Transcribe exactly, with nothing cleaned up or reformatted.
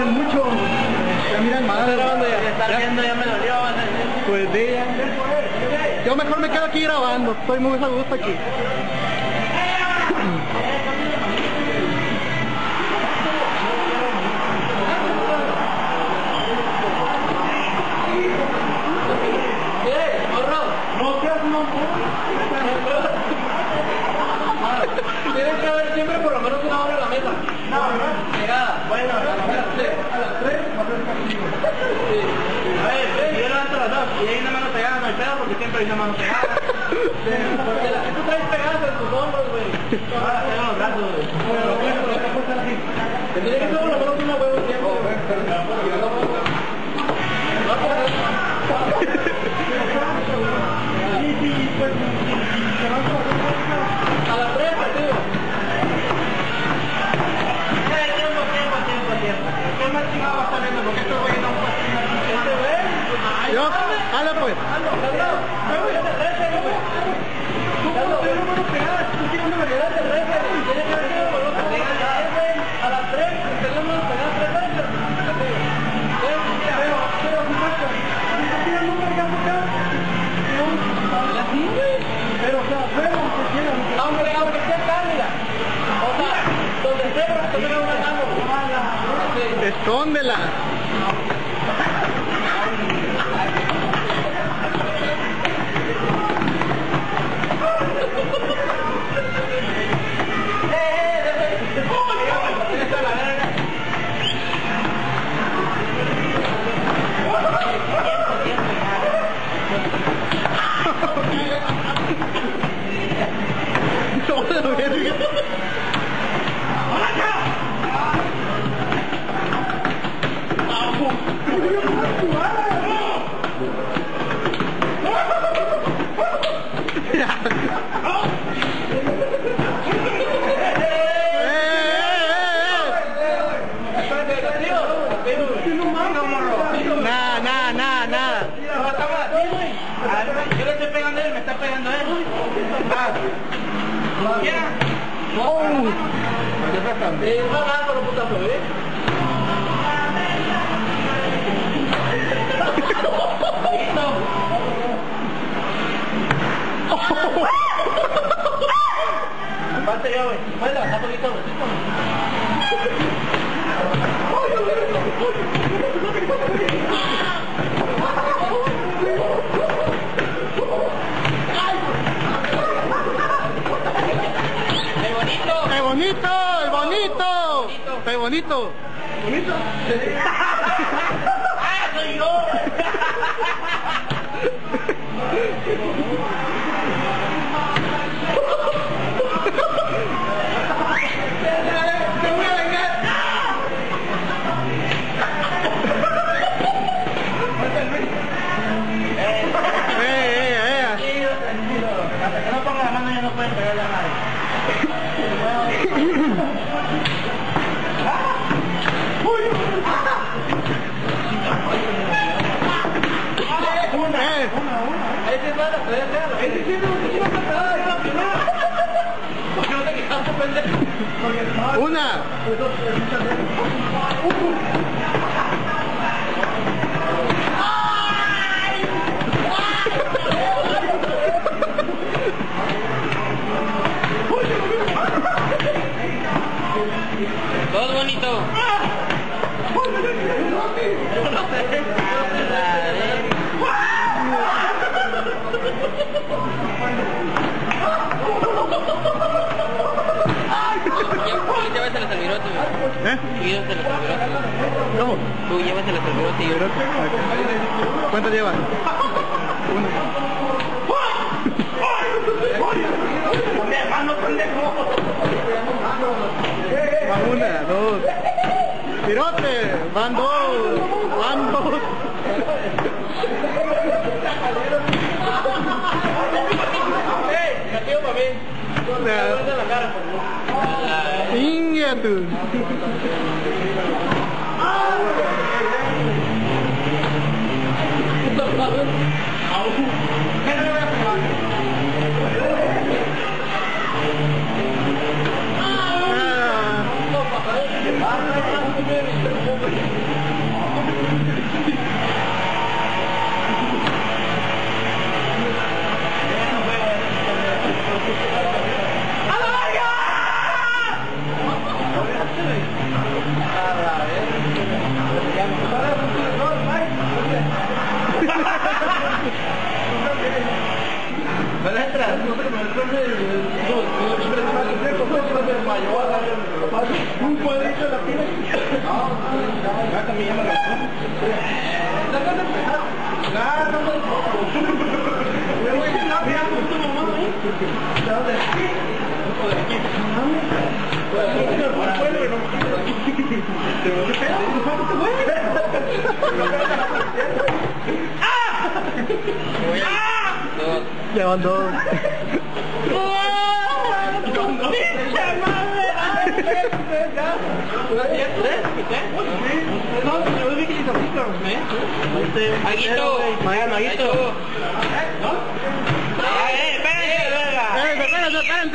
miran mucho. Ya miran mal. Ya está viendo, ya me dolió. Pues sí. Yo mejor me quedo aquí grabando. Estoy muy a gusto aquí. Tienes que haber siempre por lo menos una hora en la mesa. No, no. Pegada. Bueno, a las tres. A las tres va a ser castigo. Sí. A ver, yo levanto las dos. Y hay una mano pegada, no hay pedo porque siempre hay una mano pegada. Porque la que tú traes pegadas en tus hombros, güey. Ahora tengo los brazos, güey. Bueno, lo bueno, lo que puede así. Te tiene que ser por lo menos una huevo tiempo. Sí, sí, pues. A las tres, partido. Tiempo, tiempo, tiempo, tiempo. ¿Qué más chingado va a estar viendo? Porque estos güeyes no pueden chingar. ¿Este güey? Yo, hala pues. Hazlo, hazlo. Tú como te no puedo pegar, tú tienes una variedad de redes. Tienes que ver qué color te pegas. A las tres, tenemos que pegar tres veces. Pero, pero, ¿qué pasa? Si te tiran un vergazo acá, pero, o sea, pero, que quieran. Aunque, aunque sea cálida. O sea, donde sea, pero que tenga una mano. Escóndela. Nada, nada, nada, nada. Yo le estoy pegando a él, me está pegando a él. ¿Quién? Oh. Eh, no nada con los putazos, ¿eh? Basta ya, güey. Muela, está poquito, ¡Qué bonito! ¡Qué bonito! ¡El bonito! ¡Qué bonito! ¿Bonito? ¡Ah, soy yo! Hasta que no ponga la mano ya no pueden pegarle a nadie. Una, una, una. Ahí se va a hacer. Ahí se tiene una patada de la primera. ¿Por qué no te quedaste, pendejo? Una. Todo bonito. Llévasela al virote, ¿Eh? llévasela al virote. ¿Cómo? Tú llévasela al virote y yo. ¿Cuánto llevas? Uno. Mi hermano pendejo. Va una, dos. ¡Pirote! Van dos. Van dos. ¡Eh! Castigo para mí. En la cara, por ¡Inga tú! ¿Qué no le voy a pegar? Ah. Un cuadrito de la pila. No, también llama Llevan dos. Maguito, Maguito. Maguito.